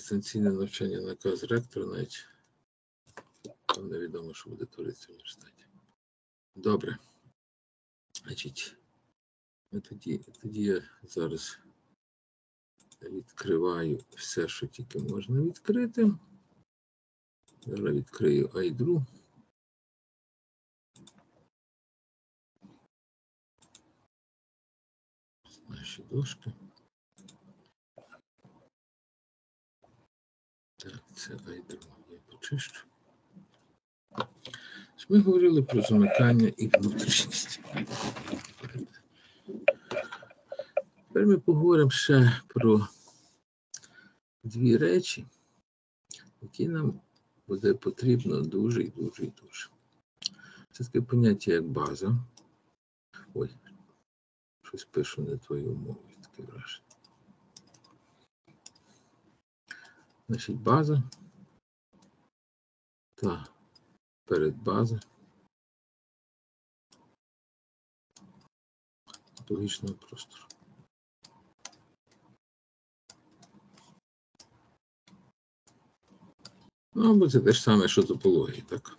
дистанційне навчання наказ ректора, навіть там невідомо, що буде творитися в університеті. Добре. Значить, тоді я зараз відкриваю все, що тільки можна відкрити. Зараз відкрию айдру. Наші дошки. Так, це айдру я почищу. Ми говорили про замикання і внутрішність. Тепер ми поговоримо ще про дві речі, які нам буде потрібно дуже і дуже і дуже. Це таке поняття, як база. Ой, щось пишу не твою мову, таке враження. Значить, база та передбаза логічного простору. Ну, або це те ж саме, що топології, так?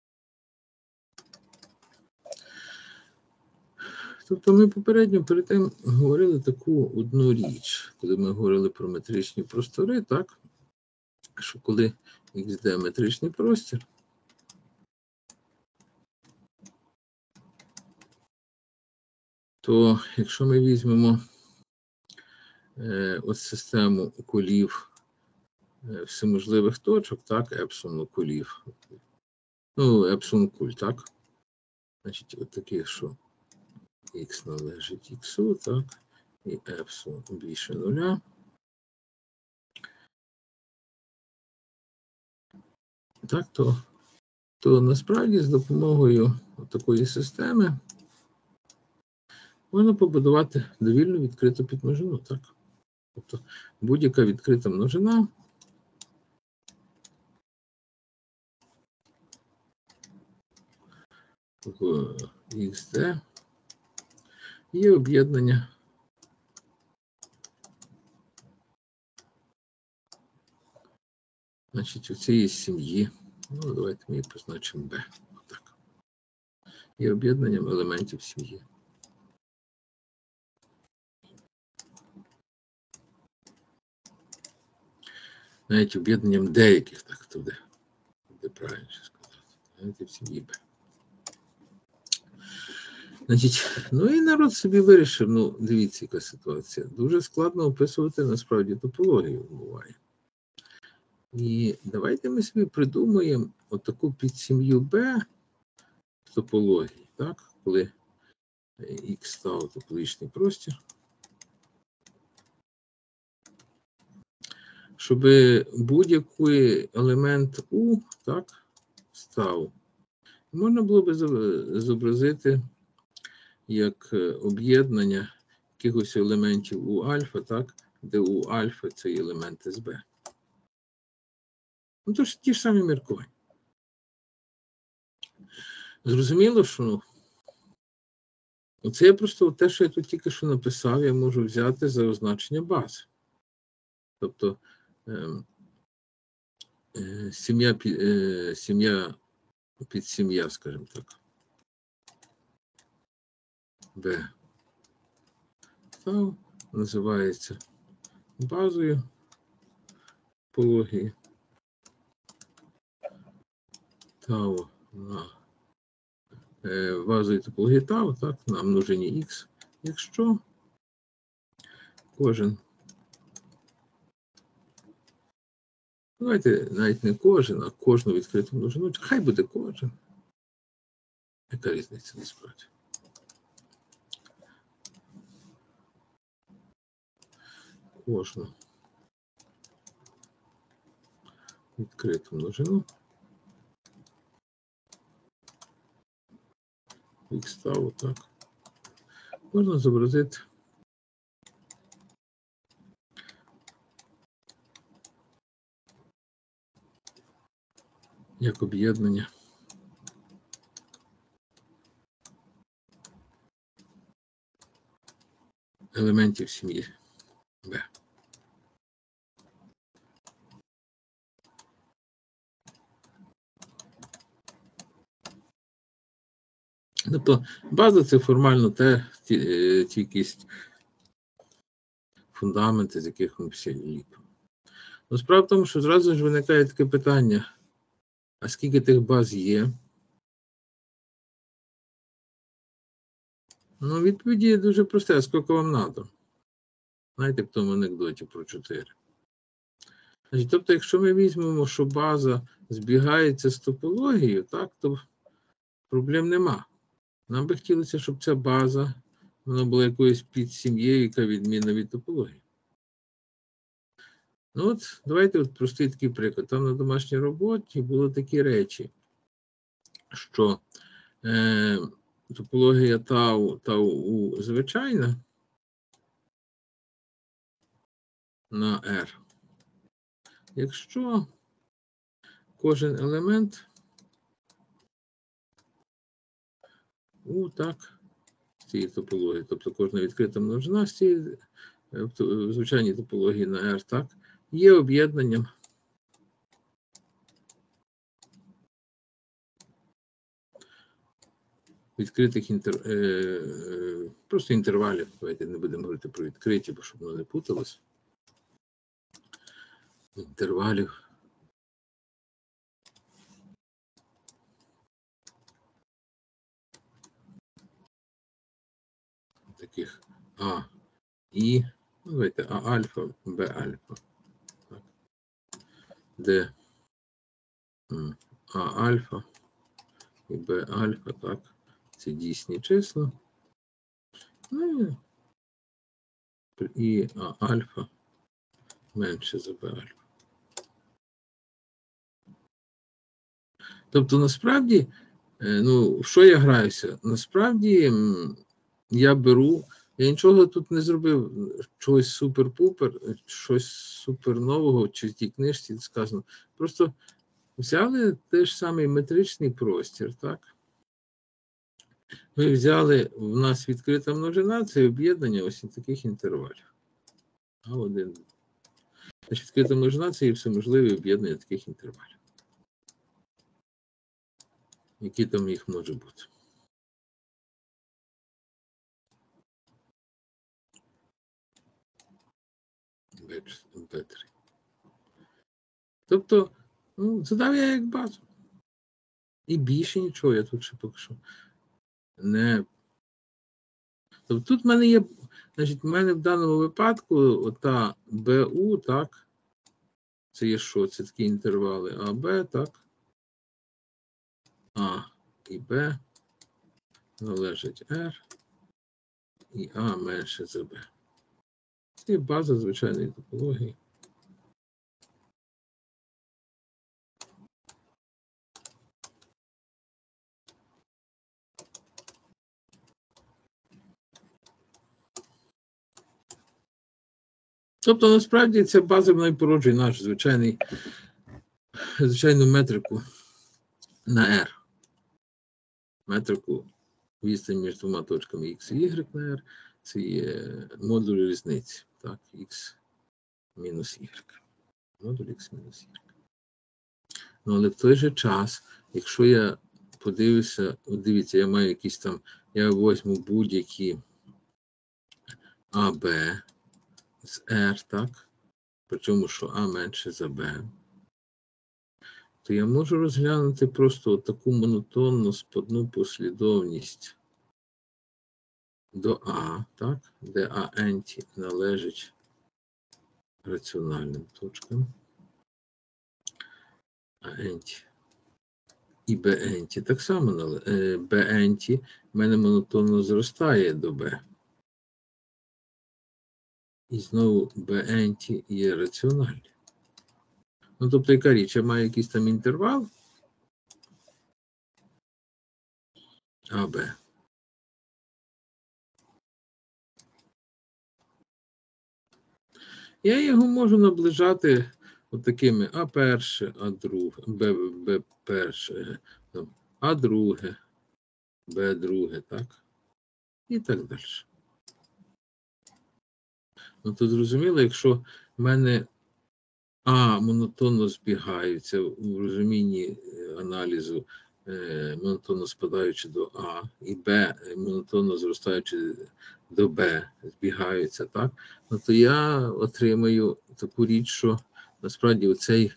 Тобто ми попередньо перед тим говорили таку одну річ, коли ми говорили про метричні простори, так? Що коли XD метричний простір, то якщо ми візьмемо ось систему колів всеможливих точок, так, епсилон колів, ну, епсилон куль, так, значить, от таких, що x належить x, так, і епсилон більше нуля. Так, то насправді з допомогою такої системи можна побудувати довільну відкриту підмножину, так. Тобто будь-яка відкрита множина в XD є об'єднання значить, у цієї сім'ї, ну, давайте ми її позначимо B. Отак. Є об'єднанням елементів сім'ї. Навіть об'єднанням деяких, так, туди. Де правильно сказати. Елементів сім'ї B. Значить, ну і народ собі вирішив, ну, дивіться, яка ситуація. Дуже складно описувати, насправді, топологію буває. І давайте ми собі придумаємо отаку підсім'ю B в топології, так, коли X став топологічний простір, щоб будь-який елемент U, так, став, можна було б зобразити як об'єднання якихось елементів у альфа, так, де у альфа це елементи з Б. Ну, то ж ті ж самі міркування. Зрозуміло, що це я просто те, що я тут тільки що написав, я можу взяти за означення бази. Тобто сім'я підсім'я, скажімо так, Б називається базою топології. Тау на базою топології Тау, так, на множині Х, якщо кожен, давайте навіть не кожен, а кожну відкриту множину, хай буде кожен. Яка різниця насправді? Кожну відкриту множину Х Тау, так, можна зобразити як об'єднання елементів сім'ї Б. Тобто база це формально ті якісь фундаменти, з яких ми всі ліпимо. Ну, справа в тому, що зразу ж виникає таке питання, а скільки тих баз є? Ну, відповіді дуже просте, а скільки вам треба? Знаєте, в тому анекдоті про 4. Значить, тобто, якщо ми візьмемо, що база збігається з топологією, так, то проблем нема. Нам би хотілося, щоб ця база вона була якоюсь підсім'єю, яка відмінна від топології. Ну от, давайте от простий такий приклад. Там на домашній роботі були такі речі, що топологія тау звичайна на R. Якщо кожен елемент так, з цієї топології, тобто кожна відкрита множина з цієї в звичайній топології на R, так, є об'єднанням відкритих просто інтервалів. Давайте не будемо говорити про відкриті, бо щоб воно не путалось. Інтервалів. Таких А, І, давайте А альфа, Б альфа. Так. Де А альфа і Б альфа, так, це дійсні числа. Ну, і А альфа менше за Б альфа. Тобто, насправді, ну, що я граюся? Насправді, я нічого тут не зробив, чогось супер-пупер, щось супер нового, чи в тій книжці сказано. Просто взяли той ж самий метричний простір, так? Ми взяли, в нас відкрита множина, це об'єднання ось таких інтервалів. А1. Значить, відкрита множина це і всеможливі об'єднання таких інтервалів. Які там їх може бути? Б3. Тобто, ну, задав я як базу. І більше нічого, я тут ще поки що не. Тобто тут в мене є, значить, в мене в даному випадку ота БУ, так, це є що? Це такі інтервали АБ, так, А і Б належать R, і А менше за Б. Це є база звичайної топології. Тобто, насправді, ця база вона і породжує нашу звичайну метрику на R. Метрику відстань між двома точками X і Y на R. Це є модуль різниці. Так, X мінус Y. Модуль X мінус Y. Ну, але в той же час, якщо я подивлюся, от дивіться, я маю якісь там, я візьму будь-які АБ з R, так? Причому, що А менше за Б, то я можу розглянути просто таку монотонну спадну послідовність до А, так? Де А-енті належить раціональним точкам. А-енті і Б-енті так само Б-енті в мене монотонно зростає до Б. І знову Б-енті є раціональні. Ну, тобто, яка річ? Я маю якийсь там інтервал АБ. Я його можу наближати от такими А перше, А друге, Б перше, А друге, Б друге, так? І так далі. Ну, то зрозуміло, якщо в мене А монотонно збігаються у розумінні аналізу монотонно спадаючи до А, і Б монотонно зростаючи до Б, збігаються, так? Ну, то я отримаю таку річ, що насправді оцей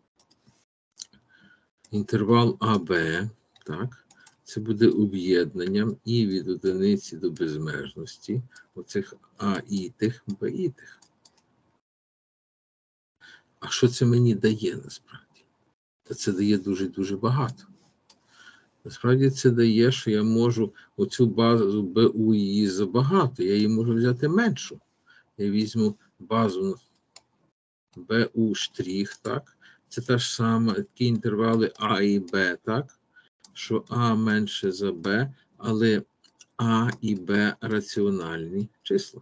інтервал АБ, так, це буде об'єднанням і від одиниці до безмежності оцих А-ітих, Б-ітих. А що це мені дає насправді? Та це дає дуже-дуже багато. Насправді це дає, що я можу оцю базу БУ її забагато, я її можу взяти меншу. Я візьму базу БУ штрих, так? Це та ж сама, такі інтервали А і Б, так? Що А менше за Б, але А і Б раціональні числа.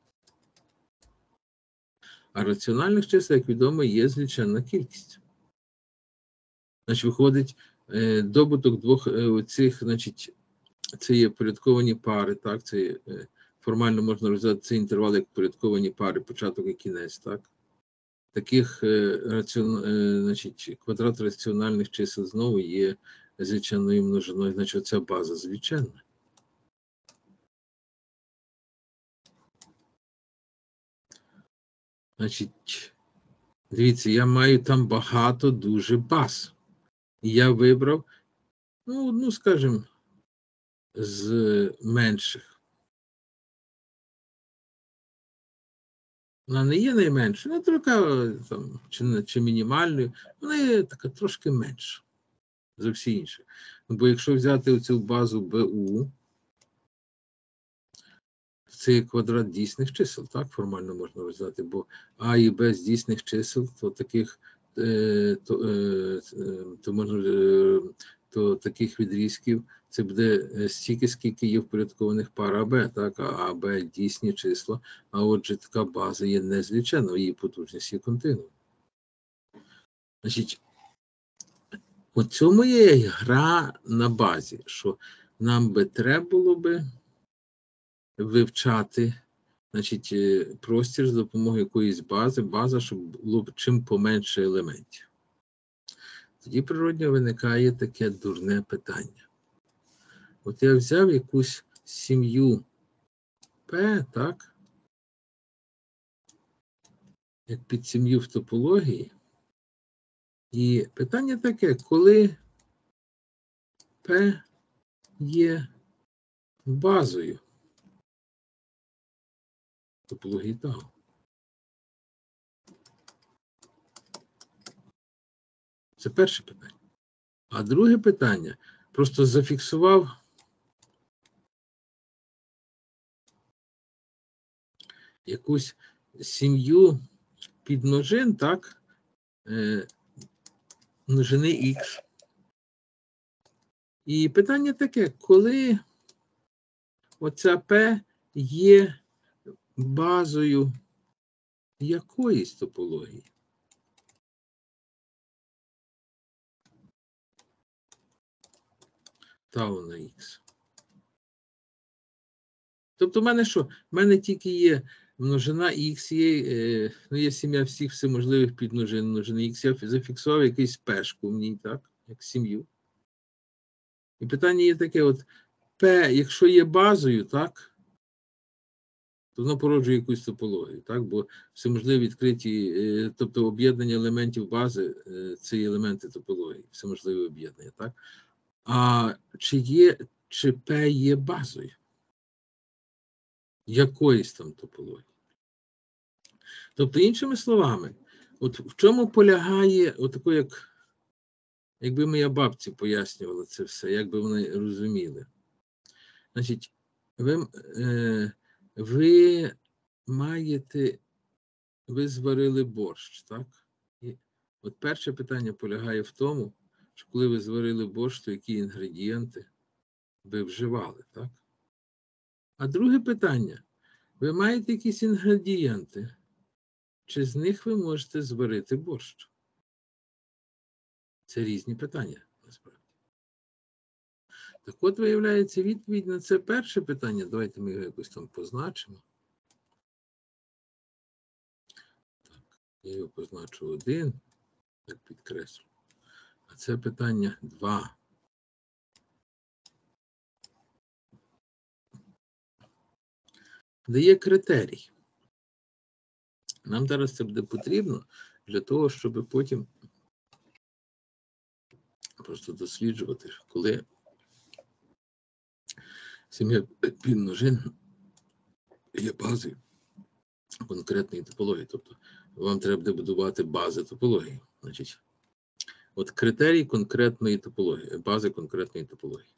А раціональних чисел, як відомо, є зліченна кількість. Значить, виходить, добуток двох цих, значить, це є порядковані пари, так, це формально можна розв'язати цей інтервал як порядковані пари, початок і кінець, так. Таких значить, квадрат раціональних чисел знову є звичайною множиною, значить, ця база звичайна. Значить, дивіться, я маю там багато дуже баз. І я вибрав, ну, скажімо, з менших. Вона не є найменшою, вона трохи там, чи мінімальною, вона є така трошки менша за всі інші. Бо якщо взяти оцю базу БУ, це є квадрат дійсних чисел, так, формально можна роздати, бо А і Б з дійсних чисел, то таких, то таких відрізків це буде стільки, скільки є впорядкованих пар АБ, так, а АБ дійсні числа, а отже така база є незліченна, її потужність є континуум. Значить, у цьому є гра на базі, що нам би треба було би вивчати, значить, простір з допомогою якоїсь база, щоб було чим поменше елементів. Тоді природньо виникає таке дурне питання. От я взяв якусь сім'ю П, так, як підсім'ю в топології, і питання таке, коли П є базою топології Тау. Це перше питання. А друге питання, просто зафіксував якусь сім'ю підмножин, так, множини Х. І питання таке, коли оця П є базою якоїсь топології? Тау на Х. Тобто в мене що? В мене тільки є множина Х, є сім'я всіх всеможливих підмножин множини Х. Я зафіксував якийсь пешку в ній, так, як сім'ю. І питання є таке, от П, якщо є базою, так, то воно породжує якусь топологію, так, бо всеможливі відкриті, тобто об'єднання елементів бази, це є елементи топології, всеможливе об'єднання, так. А чи П є базою якоїсь там топології? Тобто, іншими словами, от в чому полягає, отако, якби моя бабці пояснювала це все, як би вони розуміли. Значить, ви зварили борщ, так? І от перше питання полягає в тому, що коли ви зварили борщ, то які інгредієнти ви вживали, так? А друге питання, ви маєте якісь інгредієнти, чи з них ви можете зварити борщ? Це різні питання, насправді. Так от, виявляється, відповідь на це перше питання, давайте ми його якось там позначимо. Так, я його позначу 1, так підкреслю. А це питання 2. дає критерій. Нам зараз це буде потрібно для того, щоб потім просто досліджувати, коли сім'я підмножин є базою конкретної топології. Тобто вам треба буде будувати бази топології. Значить, от критерій конкретної топології, бази конкретної топології.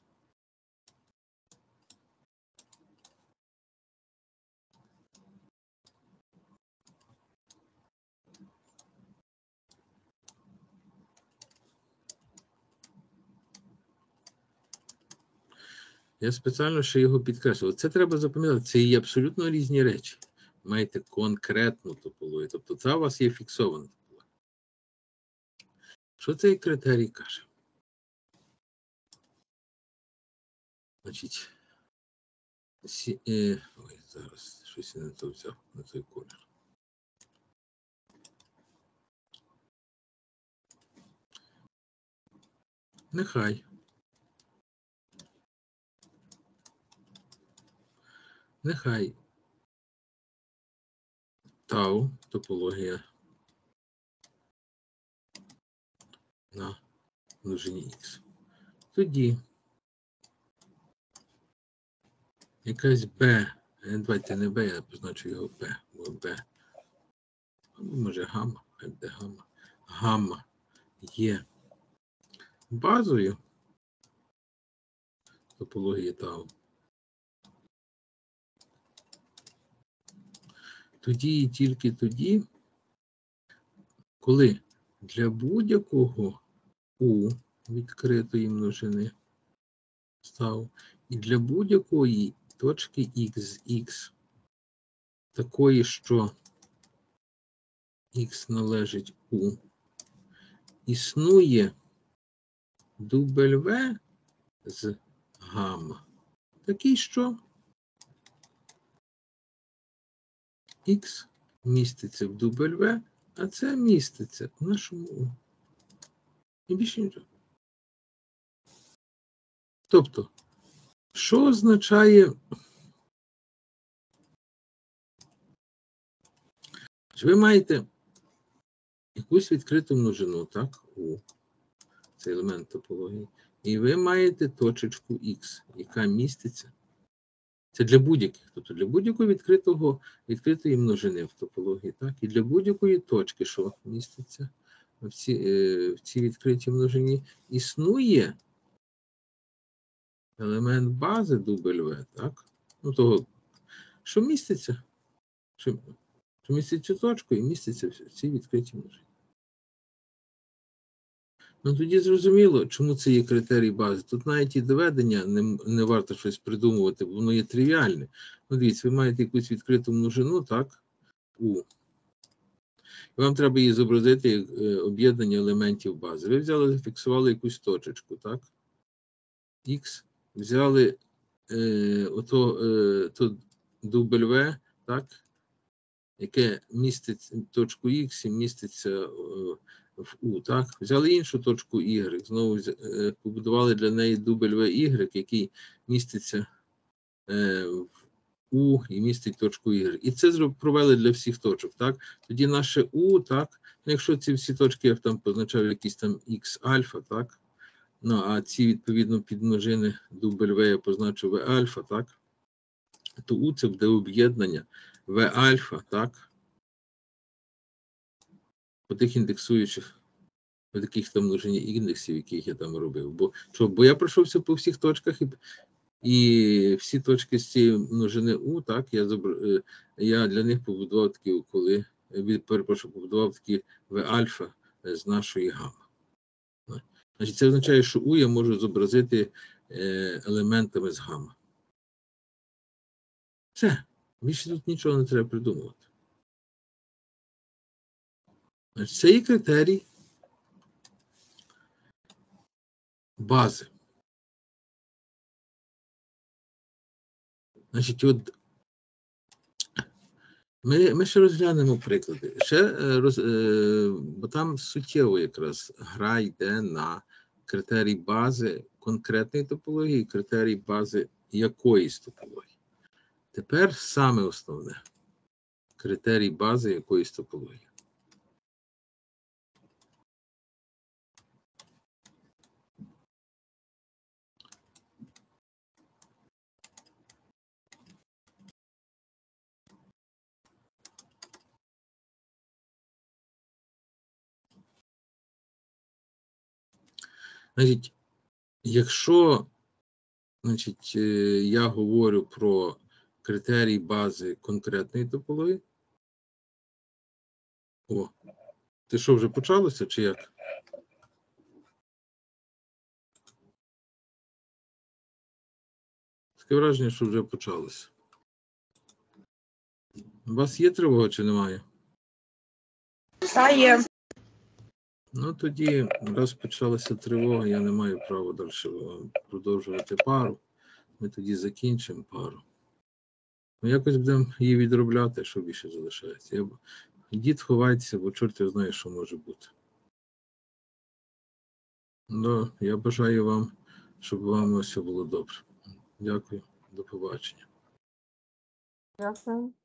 Я спеціально ще його підкреслював. Це треба запам'ятати. Це є абсолютно різні речі. Маєте конкретну топологію. Тобто це у вас є фіксована топологія. Що цей критерій каже? Значить, ой, зараз щось я не то взяв, на той колір. Нехай тау топологія на множині х. Тоді якась b, давайте не b, я позначу його b, бо b, може гамма, хай буде гамма. Гамма є базою топології тау. Тоді і тільки тоді, коли для будь-якого у відкритої множини став і для будь-якої точки x з x, такої, що x належить у, існує W з гамма. Такий, що x міститься в W, а це міститься в нашому U. І більше нічого. Тобто, що означає, що ви маєте якусь відкриту множину, так, U, це елемент топології, і ви маєте точечку X, яка міститься. Це для будь-яких, тобто для будь-якої відкритої множини в топології, так, і для будь-якої точки, що міститься в цій відкритій множині, існує елемент бази W, так, ну того, що міститься, що містить цю точку і міститься в цій відкритій множині. Ну тоді зрозуміло, чому це є критерій бази. Тут навіть і доведення не варто щось придумувати, бо воно є тривіальне. Ну дивіться, ви маєте якусь відкриту множину, так, U. І вам треба її зобразити як об'єднання елементів бази. Ви взяли, зафіксували якусь точечку, так? X, взяли то W, так, яке містить точку X і міститься в U, так? Взяли іншу точку Y, знову побудували для неї WY, який міститься в U і містить точку Y. І це провели для всіх точок, так? Тоді наше U, так? Ну, якщо ці всі точки я там позначав якісь там X альфа, так? Ну, а ці, відповідно, підмножини W я позначив V альфа, так? То U це буде об'єднання V альфа, так? По тих індексуючих, по таких там множині індексів, яких я там робив. Бо я пройшовся по всіх точках і всі точки з цієї множини U, так, я для них побудував такі, побудував такі V альфа з нашої гамма. Значить, це означає, що U я можу зобразити елементами з гамма. Все. Більше тут нічого не треба придумувати. Значить, це є критерій бази. Значить, от ми ще розглянемо приклади. Бо там суттєво якраз гра йде на критерій бази конкретної топології і критерій бази якоїсь топології. Тепер саме основне. Критерій бази якоїсь топології. Значить, якщо я говорю про критерій бази конкретної топології. О, ти що, вже почалося, чи як? Таке враження, що вже почалося. У вас є тривога чи немає? Та є. Ну, тоді, раз почалася тривога, я не маю права далі продовжувати пару. Ми тоді закінчимо пару. Ну, якось будемо її відробляти, що більше залишається. Ідіть, ховайтеся, бо чорт його знає, що може бути. Ну, я бажаю вам, щоб вам все було добре. Дякую, до побачення. Дякую.